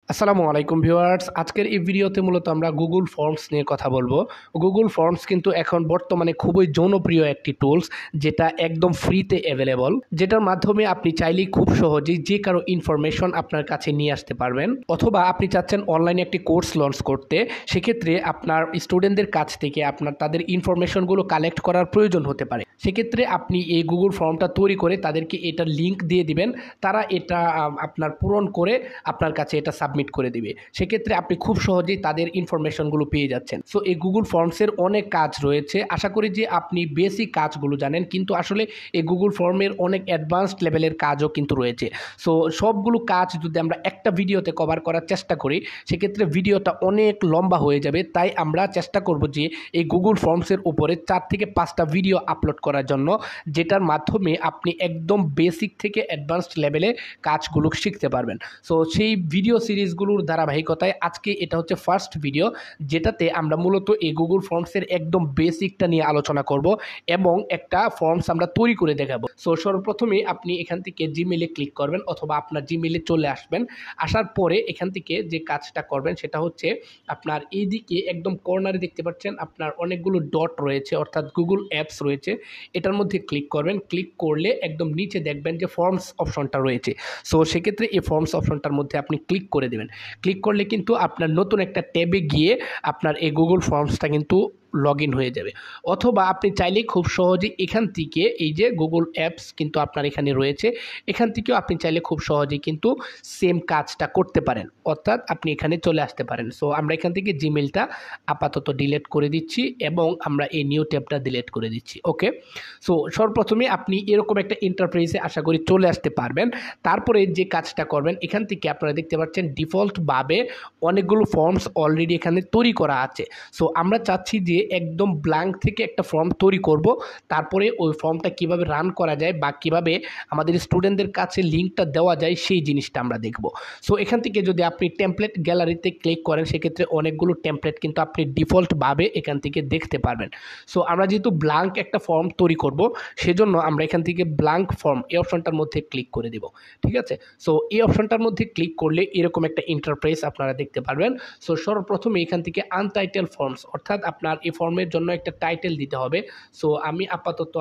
আসসালামু আলাইকুম ভিউয়ার্স, আজকের এই ভিডিওতে মূলত আমরা গুগল ফর্মস নিয়ে কথা বলবো। গুগল ফর্মস কিন্তু এখন বর্তমানে খুবই জনপ্রিয় একটি টুলস, যেটা একদম ফ্রিতে অ্যাভেলেবল, যেটার মাধ্যমে আপনি চাইলেই খুব সহজেই যে কারো ইনফরমেশন আপনার কাছে নিয়ে আসতে পারবেন। অথবা আপনি চাচ্ছেন অনলাইনে একটি কোর্স লঞ্চ করতে, সেক্ষেত্রে আপনার স্টুডেন্টদের কাছ থেকে আপনার তাদের ইনফরমেশনগুলো কালেক্ট করার প্রয়োজন হতে পারে। সেক্ষেত্রে আপনি এই গুগল ফর্মটা তৈরি করে তাদেরকে এটার লিঙ্ক দিয়ে দিবেন, তারা এটা আপনার পূরণ করে আপনার কাছে এটা সাবমিট করে দিবে। সেক্ষেত্রে আপনি খুব সহজেই তাদের ইনফরমেশনগুলো পেয়ে যাচ্ছেন। সো এই গুগল ফর্মসের অনেক কাজ রয়েছে, আশা করি যে আপনি বেসিক কাজগুলো জানেন, কিন্তু আসলে এই গুগল ফর্মের অনেক অ্যাডভান্সড লেভেলের কাজও কিন্তু রয়েছে। সো সবগুলো কাজ যদি আমরা একটা ভিডিওতে কভার করার চেষ্টা করি, সেক্ষেত্রে ভিডিওটা অনেক লম্বা হয়ে যাবে। তাই আমরা চেষ্টা করব যে এই গুগল ফর্মসের উপরে 4 থেকে 5টা ভিডিও আপলোড করার জন্য, যেটার মাধ্যমে আপনি একদম বেসিক থেকে অ্যাডভান্সড লেভেলে কাজগুলো শিখতে পারবেন। সো সেই ভিডিও সিরিজগুলোর ধারাবাহিকতায় আজকে এটা হচ্ছে ফার্স্ট ভিডিও, যেটাতে আমরা মূলত এই গুগল ফর্মসের একদম বেসিকটা নিয়ে আলোচনা করব এবং একটা ফর্মস আমরা তৈরি করে দেখাবো। সো সর্বপ্রথমে আপনি এখান থেকে জিমেলে ক্লিক করবেন অথবা আপনার জিমেলে চলে আসবেন। আসার পরে এখান থেকে যে কাজটা করবেন সেটা হচ্ছে, আপনার এইদিকে একদম কর্নারে দেখতে পাচ্ছেন আপনার অনেকগুলো ডট রয়েছে, অর্থাৎ গুগল অ্যাপস রয়েছে। এটার মধ্যে ক্লিক করবেন। ক্লিক করলে একদম নিচে দেখবেন যে ফর্মস অপশনটা রয়েছে। সো সেক্ষেত্রে এই ফর্মস অপশনটার মধ্যে আপনি ক্লিক করে দেবেন। ক্লিক করলে কিন্তু আপনার নতুন একটা ট্যাবে গিয়ে আপনার এই গুগল ফর্মসটা কিন্তু লগ ইন হয়ে যাবে। অথবা আপনি চাইলে খুব সহজে এখান থেকে, এই যে গুগল অ্যাপস কিন্তু আপনার এখানে রয়েছে, এখান থেকেও আপনি চাইলে খুব সহজেই কিন্তু সেম কাজটা করতে পারেন, অর্থাৎ আপনি এখানে চলে আসতে পারেন। সো আমরা এখান থেকে জিমেলটা আপাতত ডিলিট করে দিচ্ছি এবং আমরা এই নিউ ট্যাবটা ডিলিট করে দিচ্ছি। ওকে, সো সর্বপ্রথমে আপনি এরকম একটা ইন্টারফেসে আশা করি চলে আসতে পারবেন। তারপরে যে কাজটা করবেন, এখান থেকে আপনারা দেখতে পাচ্ছেন ডিফল্টভাবে অনেকগুলো ফর্মস অলরেডি এখানে তৈরি করা আছে। সো আমরা চাচ্ছি যে একদম ব্ল্যাঙ্ক থেকে একটা ফর্ম তৈরি করব, তারপরে ওই ফর্মটা কিভাবে রান করা যায় বা কিভাবে আমাদের স্টুডেন্টদের কাছে লিঙ্কটা দেওয়া যায় সেই জিনিসটা আমরা দেখব। সো এখান থেকে যদি আপনি টেমপ্লেট গ্যালারিতে ক্লিক করেন, সেক্ষেত্রে অনেকগুলো টেমপ্লেট কিন্তু আপনি ডিফল্টভাবে এখান থেকে দেখতে পারবেন। সো আমরা যেহেতু ব্ল্যাঙ্ক একটা ফর্ম তৈরি করব, সেজন্য আমরা এখান থেকে ব্ল্যাঙ্ক ফর্ম এই অপশনটার মধ্যে ক্লিক করে দেব। ঠিক আছে, সো এই অপশনটার মধ্যে ক্লিক করলে এরকম একটা ইন্টারফেস আপনারা দেখতে পারবেন। সো সর্বপ্রথমে এখান থেকে আনটাইটেল ফর্মস, অর্থাৎ আপনার এই ফর্মের জন্য একটা টাইটেল দিতে হবে। সো আমি আপাতত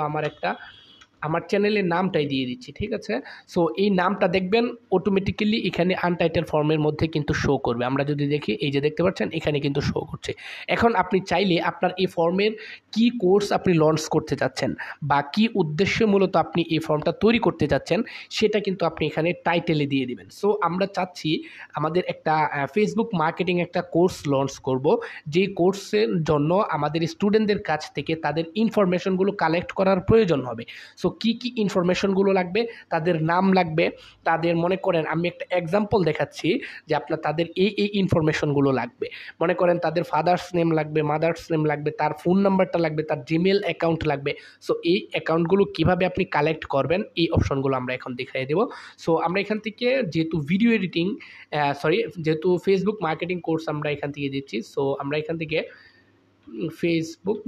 আমার চ্যানেলের নামটাই দিয়ে দিচ্ছি। ঠিক আছে, সো এই নামটা দেখবেন অটোমেটিক্যালি এখানে আনটাইটেল ফর্মের মধ্যে কিন্তু শো করবে। আমরা যদি দেখি, এই যে দেখতে পাচ্ছেন এখানে কিন্তু শো করছে। এখন আপনি চাইলে আপনার এই ফর্মের কি কোর্স আপনি লঞ্চ করতে চাচ্ছেন বা কি উদ্দেশ্যে মূলত আপনি এই ফর্মটা তৈরি করতে চাচ্ছেন, সেটা কিন্তু আপনি এখানে টাইটেলে দিয়ে দিবেন। সো আমরা চাচ্ছি আমাদের একটা ফেসবুক মার্কেটিং একটা কোর্স লঞ্চ করব, যেই কোর্সের জন্য আমাদের স্টুডেন্টদের কাছ থেকে তাদের ইনফরমেশনগুলো কালেক্ট করার প্রয়োজন হবে। সো কী কী ইনফরমেশনগুলো লাগবে, তাদের নাম লাগবে, তাদের মনে করেন আমি একটা এক্সাম্পল দেখাচ্ছি যে আপনার তাদের এই ইনফরমেশনগুলো লাগবে। মনে করেন তাদের ফাদার্স নেম লাগবে, মাদার্স নেম লাগবে, তার ফোন নাম্বারটা লাগবে, তার জিমেল অ্যাকাউন্ট লাগবে। সো এই অ্যাকাউন্টগুলো কীভাবে আপনি কালেক্ট করবেন, এই অপশনগুলো আমরা এখন দেখিয়ে দেবো। সো আমরা এখান থেকে যেহেতু ভিডিও এডিটিং যেহেতু ফেসবুক মার্কেটিং কোর্স আমরা এখান থেকে দিচ্ছি, সো আমরা এখান থেকে ফেসবুক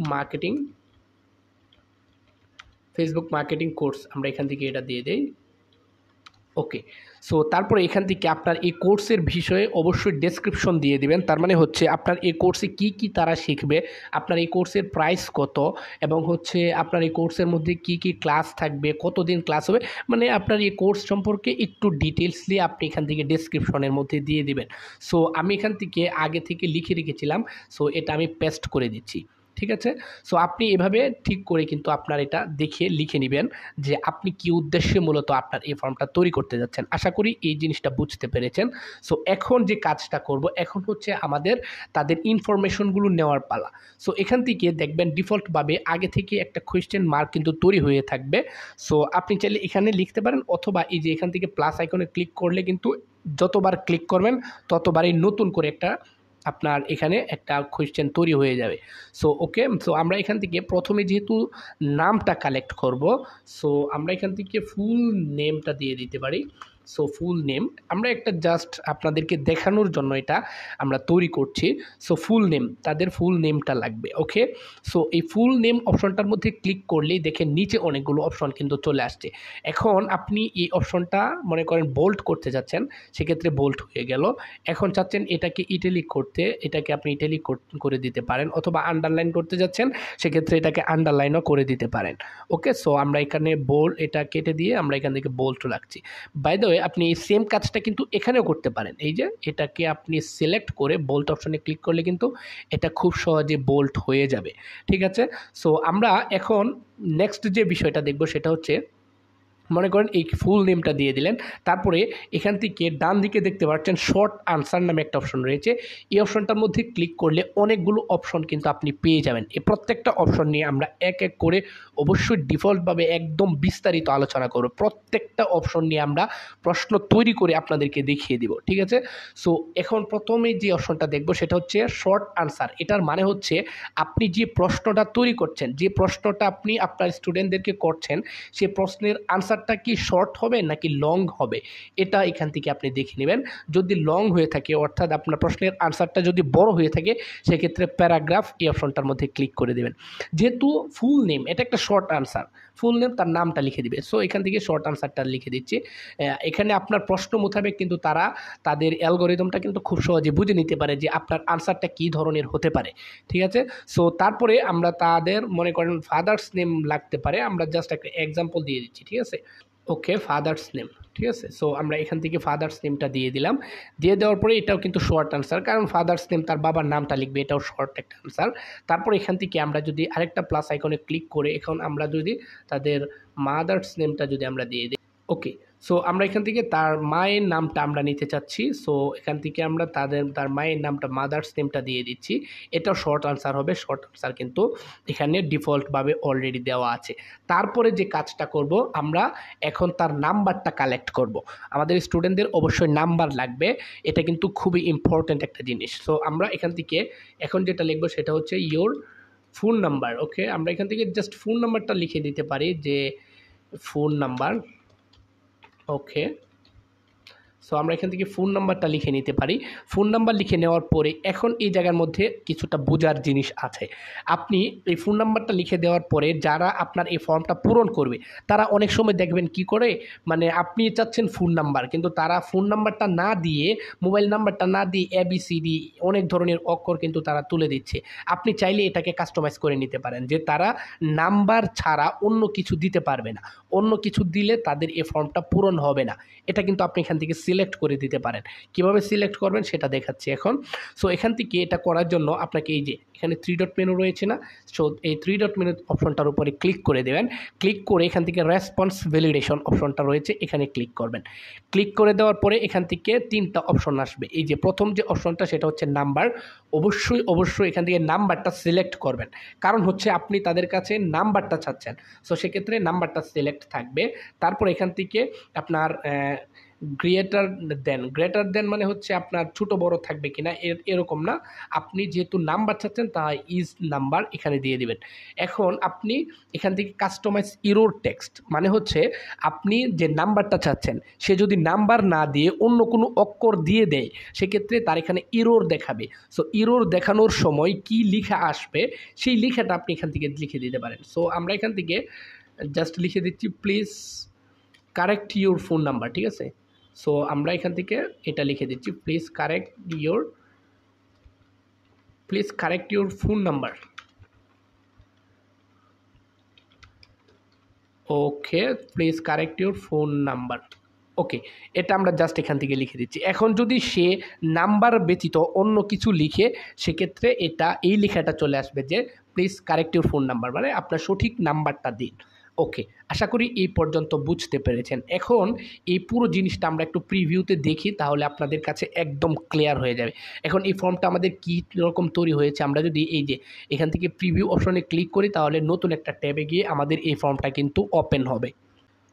মার্কেটিং কোর্স আমরা এখান থেকে এটা দিয়ে দেই। ওকে, সো তারপরে এখান থেকে আপনার এই কোর্সের বিষয়ে অবশ্যই ডেসক্রিপশন দিয়ে দিবেন। তার মানে হচ্ছে আপনার এই কোর্সে কি কি তারা শিখবে, আপনার এই কোর্সের প্রাইস কত, এবং হচ্ছে আপনার এই কোর্সের মধ্যে কি কি ক্লাস থাকবে, কতদিন ক্লাস হবে, মানে আপনার এই কোর্স সম্পর্কে একটু ডিটেলসলি আপনি এখান থেকে ডেসক্রিপশনের মধ্যে দিয়ে দিবেন। সো আমি এখান থেকে আগে থেকে লিখে রেখেছিলাম, সো এটা আমি পেস্ট করে দিচ্ছি। ঠিক আছে, সো আপনি এভাবে ঠিক করে কিন্তু আপনার এটা দেখে লিখে নেবেন যে আপনি কি উদ্দেশ্যে মূলত আপনার এই ফর্মটা তৈরি করতে যাচ্ছেন। আশা করি এই জিনিসটা বুঝতে পেরেছেন। সো এখন যে কাজটা করব, এখন হচ্ছে আমাদের তাদের ইনফরমেশনগুলো নেওয়ার পালা। সো এখান থেকে দেখবেন ডিফল্টভাবে আগে থেকে একটা কোয়েশ্চেন মার্ক কিন্তু তৈরি হয়ে থাকবে। সো আপনি চাইলে এখানে লিখতে পারেন, অথবা এই যে এখান থেকে প্লাস আইকনে ক্লিক করলে কিন্তু যতবার ক্লিক করবেন ততবারই নতুন করে আপনার এখানে একটা কোয়েশ্চেন তৈরি হয়ে যাবে। সো ওকে, সো আমরা এখান থেকে প্রথমে যেহেতু নামটা কালেক্ট করব, সো আমরা এখান থেকে ফুল নেমটা দিয়ে দিতে পারি। সো ফুল নেম আমরা একটা জাস্ট আপনাদেরকে দেখানোর জন্য এটা আমরা তৈরি করছি। সো ফুল নেম, তাদের ফুল নেমটা লাগবে। ওকে, সো এই ফুল নেম অপশনটার মধ্যে ক্লিক করলেই দেখেন নিচে অনেকগুলো অপশন কিন্তু চলে আসছে। এখন আপনি এই অপশনটা মনে করেন বোল্ড করতে যাচ্ছেন, সেক্ষেত্রে বোল্ড হয়ে গেল। এখন চাচ্ছেন এটাকে ইটালিক করতে, এটাকে আপনি ইটালিক করে দিতে পারেন, অথবা আন্ডারলাইন করতে যাচ্ছেন সেক্ষেত্রে এটাকে আন্ডারলাইনও করে দিতে পারেন। ওকে, সো আমরা এখানে বোল্ড এটা কেটে দিয়ে আমরা এখান থেকে বোল্ড রাখছি। বাই দ্য ওয়ে আপনি এই সেম কাজটা কিন্তু এখানেও করতে পারেন। এই যে এটাকে আপনি সিলেক্ট করে বোল্ড অপশনে ক্লিক করলে কিন্তু এটা খুব সহজে বোল্ড হয়ে যাবে। ঠিক আছে, সো আমরা এখন নেক্সট যে বিষয়টা দেখব সেটা হচ্ছে মনে করেন এই ফুল নেমটা দিয়ে দিলেন, তারপরে এখান থেকে ডান দিকে দেখতে পাচ্ছেন শর্ট আনসার নামে একটা অপশন রয়েছে। এই অপশনটার মধ্যে ক্লিক করলে অনেকগুলো অপশন কিন্তু আপনি পেয়ে যাবেন। এই প্রত্যেকটা অপশন নিয়ে আমরা এক এক করে অবশ্যই ডিফল্টভাবে একদম বিস্তারিত আলোচনা করব। প্রত্যেকটা অপশন নিয়ে আমরা প্রশ্ন তৈরি করে আপনাদেরকে দেখিয়ে দিব। ঠিক আছে, সো এখন প্রথমে যে অপশনটা দেখব সেটা হচ্ছে শর্ট আনসার। এটার মানে হচ্ছে আপনি যে প্রশ্নটা তৈরি করছেন, যে প্রশ্নটা আপনি আপনার স্টুডেন্টদেরকে করছেন, সে প্রশ্নের আনসারটা কি শর্ট হবে নাকি লং হবে, এটা এখান থেকে আপনি দেখে নেবেন। যদি লং হয়ে থাকে অর্থাৎ আপনার প্রশ্নের আনসারটা যদি বড় হয়ে থাকে সেক্ষেত্রে প্যারাগ্রাফ এই অপশনটার মধ্যে ক্লিক করে দেবেন। যেহেতু ফুল নেম এটা একটা শর্ট আনসার, ফুল নেম তার নামটা লিখে দিবে। সো এখান থেকে শর্ট আনসারটা লিখে দিচ্ছি। এখানে আপনার প্রশ্ন মোতাবেক কিন্তু তারা তাদের অ্যালগোরিদমটা কিন্তু খুব সহজে বুঝে নিতে পারে যে আপনার আনসারটা কী ধরনের হতে পারে। ঠিক আছে, সো তারপরে আমরা তাদের মনে করেন ফাদার্স নেম লাগতে পারে, আমরা জাস্ট একটা এক্সাম্পল দিয়ে দিচ্ছি। ঠিক আছে, ওকে ফাদার্স নেম, ঠিক আছে, সো আমরা এখান থেকে ফাদার্স নেমটা দিয়ে দিলাম। দিয়ে দেওয়ার পরে এটাও কিন্তু শর্ট আনসার, কারণ ফাদার্স নেম তার বাবার নামটা লিখবে, এটাও শর্ট একটা আনসার। তারপর এখান থেকে আমরা যদি আরেকটা প্লাস আইকনে ক্লিক করে এখন আমরা যদি তাদের মাদার্স নেমটা যদি আমরা দিয়ে দিই, ওকে, সো আমরা এখান থেকে তার মায়ের নামটা আমরা নিতে চাচ্ছি। সো এখান থেকে আমরা তার মায়ের নামটা মাদার্স নেমটা দিয়ে দিচ্ছি। এটাও শর্ট আনসার হবে। শর্ট আনসার কিন্তু এখানে ডিফল্টভাবে অলরেডি দেওয়া আছে। তারপরে যে কাজটা করব আমরা এখন তার নাম্বারটা কালেক্ট করব। আমাদের স্টুডেন্টদের অবশ্যই নাম্বার লাগবে, এটা কিন্তু খুবই ইম্পর্ট্যান্ট একটা জিনিস। সো আমরা এখান থেকে এখন যেটা লিখবো সেটা হচ্ছে ইয়োর ফোন নাম্বার। ওকে, আমরা এখান থেকে জাস্ট ফোন নাম্বারটা লিখে দিতে পারি যে ফোন নাম্বার। ওকে, সো আমরা এখান থেকে ফোন নাম্বারটা লিখে নিতে পারি। ফোন নাম্বার লিখে নেওয়ার পরে এখন এই জায়গার মধ্যে কিছুটা বোঝার জিনিস আছে। আপনি এই ফোন নাম্বারটা লিখে দেওয়ার পরে যারা আপনার এই ফর্মটা পূরণ করবে তারা অনেক সময় দেখবেন কি করে, মানে আপনি চাচ্ছেন ফোন নাম্বার কিন্তু তারা ফোন নাম্বারটা না দিয়ে, মোবাইল নাম্বারটা না দিয়ে ABCD অনেক ধরনের অক্ষর কিন্তু তারা তুলে দিচ্ছে। আপনি চাইলে এটাকে কাস্টমাইজ করে নিতে পারেন যে তারা নাম্বার ছাড়া অন্য কিছু দিতে পারবে না, অন্য কিছু দিলে তাদের এই ফর্মটা পূরণ হবে না। এটা কিন্তু আপনি এখান থেকে সিলেক্ট করে দিতে পারেন। কিভাবে সিলেক্ট করবেন সেটা দেখাচ্ছি এখন। সো এখান থেকে এটা করার জন্য আপনাকে এই যে এখানে 3 ডট মেনু রয়েছে না, সো এই 3 ডট মেনু অপশনটার উপরে ক্লিক করে দেবেন। ক্লিক করে এখান থেকে রেসপন্স ভ্যালিডেশন অপশনটা রয়েছে, এখানে ক্লিক করবেন। ক্লিক করে দেওয়ার পরে এখান থেকে 3টা অপশন আসবে। এই যে প্রথম যে অপশনটা সেটা হচ্ছে নাম্বার। অবশ্যই এখান থেকে নাম্বারটা সিলেক্ট করবেন, কারণ হচ্ছে আপনি তাদের কাছে নাম্বারটা চাচ্ছেন। সো সেক্ষেত্রে নাম্বারটা সিলেক্ট থাকবে। তারপর এখান থেকে আপনার গ্রেটার দেন মানে হচ্ছে আপনার ছোট বড় থাকবে কিনা এরকম না, আপনি যেহেতু নাম্বার চাচ্ছেন তাই ইজ নাম্বার এখানে দিয়ে দিবেন। এখন আপনি এখান থেকে কাস্টমাইজ ইরোর টেক্সট মানে হচ্ছে আপনি যে নাম্বারটা চাচ্ছেন সে যদি নাম্বার না দিয়ে অন্য কোনো অক্ষর দিয়ে দেয় সেক্ষেত্রে তার এখানে ইরোর দেখাবে। সো ইরোর দেখানোর সময় কি লেখা আসবে সেই লেখাটা আপনি এখান থেকে লিখে দিতে পারেন। সো আমরা এখান থেকে জাস্ট লিখে দিচ্ছি please correct your phone number. ঠিক আছে, সো আমরা এখান থেকে এটা লিখে দিচ্ছি please correct your phone number. Okay, please correct your phone number. Okay, এটা আমরা জাস্ট এখান থেকে লিখে দিচ্ছি। এখন যদি সে নাম্বার ব্যতীত অন্য কিছু লিখে সেক্ষেত্রে এটা এই লেখাটা চলে আসবে যে please correct your phone number, মানে আপনার সঠিক নাম্বারটা দিন। ওকে, আশা করি এই পর্যন্ত বুঝতে পেরেছেন। এখন এই পুরো জিনিসটা আমরা একটু প্রিভিউতে দেখি, তাহলে আপনাদের কাছে একদম ক্লিয়ার হয়ে যাবে। এখন এই ফর্মটা আমাদের কী রকম তৈরি হয়েছে, আমরা যদি এই যে এখান থেকে প্রিভিউ অপশনে ক্লিক করি তাহলে নতুন একটা ট্যাবে গিয়ে আমাদের এই ফর্মটা কিন্তু ওপেন হবে।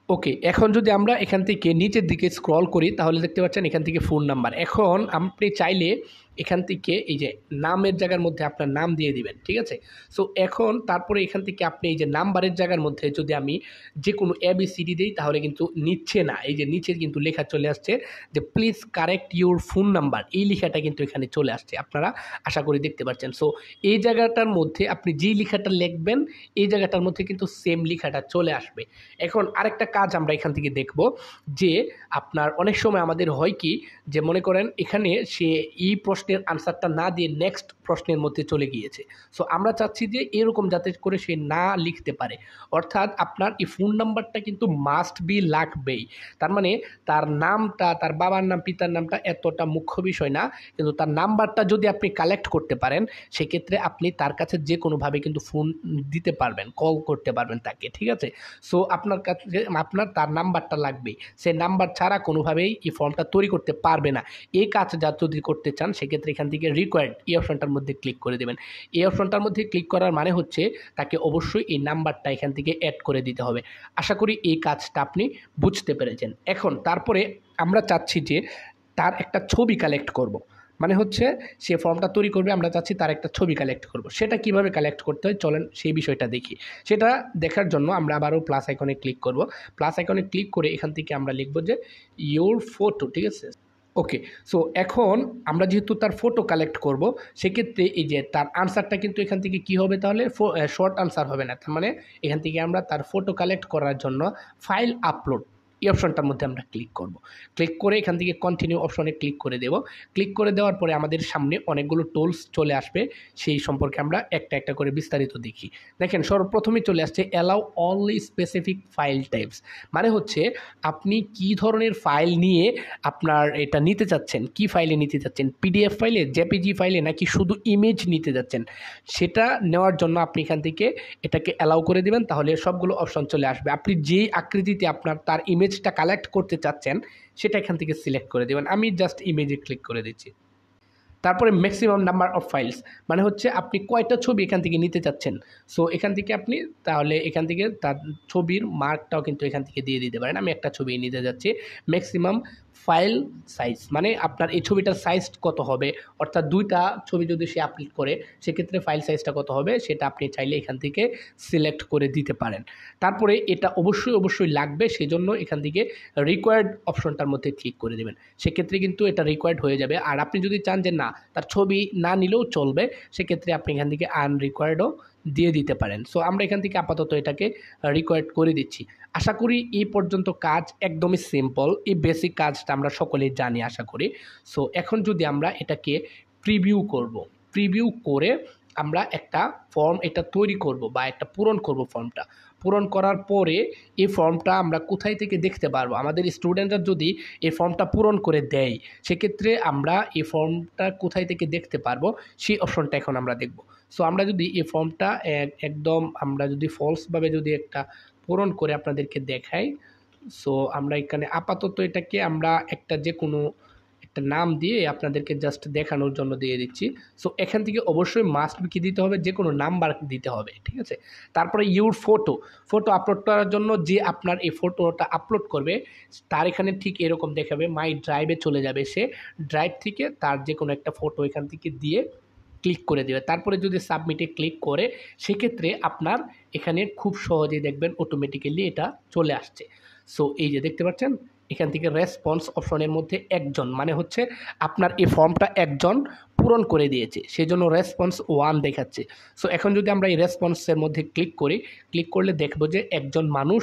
ওকে, এখন যদি আমরা এখান থেকে নিচের দিকে স্ক্রল করি তাহলে দেখতে পাচ্ছেন এখান থেকে ফোন নাম্বার। এখন আপনি চাইলে এখান থেকে এই যে নামের জায়গার মধ্যে আপনার নাম দিয়ে দিবেন, ঠিক আছে? সো এখন তারপরে এখান থেকে আপনি এই যে নাম্বারের জায়গার মধ্যে যদি আমি যে কোনো ABCD দেই তাহলে কিন্তু নিচ্ছে না। এই যে নিচে কিন্তু লেখা চলে আসছে যে please correct your phone number, এই লেখাটা কিন্তু এখানে চলে আসছে, আপনারা আশা করি দেখতে পাচ্ছেন। সো এই জায়গাটার মধ্যে আপনি যেই লেখাটা লিখবেন এই জায়গাটার মধ্যে কিন্তু সেম লেখাটা চলে আসবে। এখন আরেকটা কাজ আমরা এখান থেকে দেখব যে আপনার অনেক সময় আমাদের হয় কি যে মনে করেন এখানে সে এই প্রশ্নের আনসারটা না দিয়ে নেক্সট প্রশ্নের মধ্যে চলে গিয়েছে। সো আমরা চাচ্ছি যে এরকম যাতে করে সে না লিখতে পারে, অর্থাৎ আপনার এই ফোন নাম্বারটা কিন্তু মাস্ট বি লাগবেই। তার মানে তার নামটা, তার বাবার নাম, পিতার নামটা এতটা মুখ্য বিষয় না, কিন্তু তার নাম্বারটা যদি আপনি কালেক্ট করতে পারেন সেক্ষেত্রে আপনি তার কাছে যে কোনোভাবে কিন্তু ফোন দিতে পারবেন, কল করতে পারবেন তাকে, ঠিক আছে? সো আপনার কাছে আপনার তার নাম্বারটা লাগবেই, সে নাম্বার ছাড়া কোনোভাবেই এই ফর্মটা তৈরি করতে পারবে না। এই কাজটা যদি করতে চান সেক্ষেত্রে এখান থেকে রিকোয়ার্ড এই অপশনটার মধ্যে ক্লিক করে দেবেন। এই অপশনটার মধ্যে ক্লিক করার মানে হচ্ছে তাকে অবশ্যই এই নাম্বারটা এখান থেকে অ্যাড করে দিতে হবে। আশা করি এই কাজটা আপনি বুঝতে পেরেছেন। এখন তারপরে আমরা চাচ্ছি যে তার একটা ছবি কালেক্ট করব। মানে হচ্ছে সে ফর্মটা তৈরি করবে, আমরা চাচ্ছি তার একটা ছবি কালেক্ট করব। সেটা কিভাবে কালেক্ট করতে হয় চলেন সেই বিষয়টা দেখি। সেটা দেখার জন্য আমরা আবারও প্লাস আইকনে ক্লিক করব। প্লাস আইকনে ক্লিক করে এখান থেকে আমরা লিখব যে ইওর ফটো, ঠিক আছে? ওকে, সো এখন আমরা যেহেতু তার ফটো কালেক্ট করব সেক্ষেত্রে এই যে তার আনসারটা কিন্তু এখান থেকে কি হবে, তাহলে শর্ট আনসার হবে না। তার মানে এখান থেকে আমরা তার ফটো কালেক্ট করার জন্য ফাইল আপলোড এই অপশনটার মধ্যে আমরা ক্লিক করব। ক্লিক করে এখান থেকে কন্টিনিউ অপশনে ক্লিক করে দেব। ক্লিক করে দেওয়ার পরে আমাদের সামনে অনেকগুলো টুলস চলে আসবে, সেই সম্পর্কে আমরা একটা একটা করে বিস্তারিত দেখি। দেখেন সর্বপ্রথমে চলে আসছে allow only specific file types, মানে হচ্ছে আপনি কি ধরনের ফাইল নিয়ে আপনার এটা নিতে চাচ্ছেন, কি ফাইলে নিতে চাচ্ছেন, PDF ফাইলে, জেপিজি ফাইলে, নাকি শুধু ইমেজ নিতে যাচ্ছেন, সেটা নেওয়ার জন্য আপনি এখান থেকে এটাকে অ্যালাউ করে দিবেন। তাহলে সবগুলো অপশন চলে আসবে। আপনি যেই আকৃতিতে আপনার তার ইমেজটা কালেক্ট করতে চাচ্ছেন সেটা এখান থেকে সিলেক্ট করে দেবেন। আমি জাস্ট ইমেজে ক্লিক করে দিচ্ছি। তারপরে ম্যাক্সিমাম নাম্বার অফ ফাইলস, মানে হচ্ছে আপনি কয়টা ছবি এখান থেকে নিতে চাচ্ছেন। সো এখান থেকে আপনি তাহলে এখান থেকে তার ছবির মার্কটাও কিন্তু এখান থেকে দিয়ে দিতে পারেন। আমি একটা ছবি নিতে যাচ্ছি। ম্যাক্সিমাম ফাইল সাইজ, মানে আপনার এই ছবিটার সাইজ কত হবে, অর্থাৎ দুইটা ছবি যদি সে আপলোড করে সেক্ষেত্রে ফাইল সাইজটা কত হবে সেটা আপনি চাইলে এখান থেকে সিলেক্ট করে দিতে পারেন। তারপরে এটা অবশ্যই লাগবে, সেজন্য এখান থেকে রিকোয়ার্ড অপশনটার মধ্যে ক্লিক করে দেবেন। সেক্ষেত্রে কিন্তু এটা রিকোয়ার্ড হয়ে যাবে। আর আপনি যদি চান যে না তার ছবি না নিলেও চলবে সেক্ষেত্রে আপনি এখান থেকে আনরিকোয়ার্ডও দিয়ে দিতে পারেন। সো আমরা এখান থেকে আপাতত এটাকে রিকোয়ার্ড করে দিচ্ছি। আশা করি এই পর্যন্ত কাজ একদমই সিম্পল। এই বেসিক কাজটা আমরা সকলেই জানি আশা করি। সো এখন যদি আমরা এটাকে প্রিভিউ করব, প্রিভিউ করে আমরা একটা ফর্ম এটা তৈরি করব বা একটা পূরণ করব। ফর্মটা পূরণ করার পরে এই ফর্মটা আমরা কোথায় থেকে দেখতে পারবো, আমাদের স্টুডেন্টরা যদি এই ফর্মটা পূরণ করে দেয় সেক্ষেত্রে আমরা এই ফর্মটা কোথায় থেকে দেখতে পারবো সেই অপশনটা এখন আমরা দেখব। সো আমরা যদি এই ফর্মটা একদম আমরা যদি ফলসভাবে যদি একটা পূরণ করে আপনাদেরকে দেখাই, সো আমরা এখানে আপাতত এটাকে আমরা একটা যে কোনো একটা নাম দিয়ে আপনাদেরকে জাস্ট দেখানোর জন্য দিয়ে দিচ্ছি। সো এখান থেকে অবশ্যই মাস্ট কি দিতে হবে, যে কোনো নাম্বার দিতে হবে, ঠিক আছে? তারপরে ইউর ফটো আপলোড করার জন্য যে আপনার এই ফটোটা আপলোড করবে তার এখানে ঠিক এরকম দেখাবে মাই ড্রাইভে চলে যাবে, সে ড্রাইভ থেকে তার যে কোনো একটা ফটো এখান থেকে দিয়ে ক্লিক করে দেবে। তারপরে যদি সাবমিটে ক্লিক করে সেক্ষেত্রে আপনার এখানে খুব সহজেই দেখবেন অটোমেটিক্যালি এটা চলে আসছে। সো এই যে দেখতে পাচ্ছেন এখান থেকে রেসপন্স অপশনের মধ্যে একজন, মানে হচ্ছে আপনার এই ফর্মটা একজন পূরণ করে দিয়েছে, সেজন্য রেসপন্স 1 দেখাচ্ছে। সো এখন যদি আমরা এই রেসপন্সের মধ্যে ক্লিক করি, ক্লিক করলে দেখব যে একজন মানুষ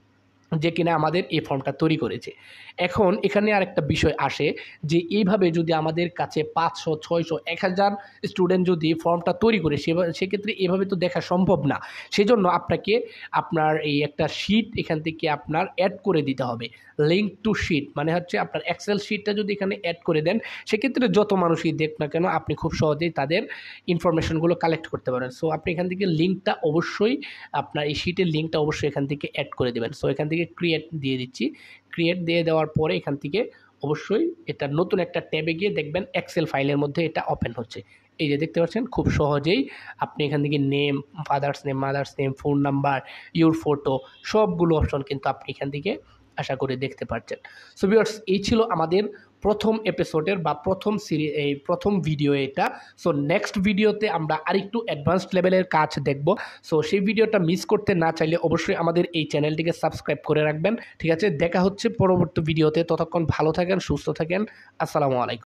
যে কিনা আমাদের এই ফর্মটা তৈরি করেছে। এখন এখানে আরেকটা বিষয় আসে যে এইভাবে যদি আমাদের কাছে 500, 600, 1000 স্টুডেন্ট যদি ফর্মটা তৈরি করে সেক্ষেত্রে এভাবে তো দেখা সম্ভব না। সেজন্য আপনাকে আপনার এই একটা শিট এখান থেকে আপনার অ্যাড করে দিতে হবে, লিঙ্ক টু শিট, মানে হচ্ছে আপনার এক্সেল শিটটা যদি এখানে অ্যাড করে দেন সেক্ষেত্রে যত মানুষই দেখ না কেন আপনি খুব সহজেই তাদের ইনফরমেশনগুলো কালেক্ট করতে পারেন। সো আপনি এখান থেকে লিঙ্কটা অবশ্যই আপনার এই শিটের লিঙ্কটা অবশ্যই এখান থেকে অ্যাড করে দেবেন। সো এখান থেকে ক্রিয়েট দিয়ে দিচ্ছি। ক্রিয়েট দিয়ে দেওয়ার পরে এখান থেকে অবশ্যই এটা নতুন একটা ট্যাবে গিয়ে দেখবেন এক্সেল ফাইলের মধ্যে এটা ওপেন হচ্ছে। এই যে দেখতে পাচ্ছেন খুব সহজেই আপনি এখান থেকে name, father's name, mother's name, phone number, your photo সবগুলো অপশন কিন্তু আপনি এখান থেকে আশা করি দেখতে পাচ্ছেন। সো ভিউয়ার্স, এই ছিল আমাদের প্রথম এপিসোডের বা এই প্রথম ভিডিও এটা। সো নেক্সট ভিডিওতে আমরা আরেকটু অ্যাডভান্সড লেভেলের কাজ দেখব। সো সেই ভিডিওটা মিস করতে না চাইলে অবশ্যই আমাদের এই চ্যানেলটিকে সাবস্ক্রাইব করে রাখবেন। ঠিক আছে, দেখা হচ্ছে পরবর্তী ভিডিওতে। ততক্ষণ ভালো থাকেন, সুস্থ থাকেন। আসসালামু আলাইকুম।